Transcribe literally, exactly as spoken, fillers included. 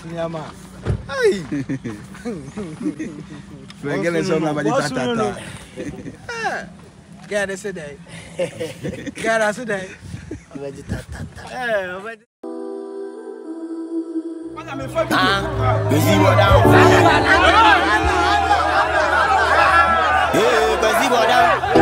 Nyama. Hey. Forget it, so nobody tata. Get it today. Get us today. Busy boy down. Hey, busy boy down.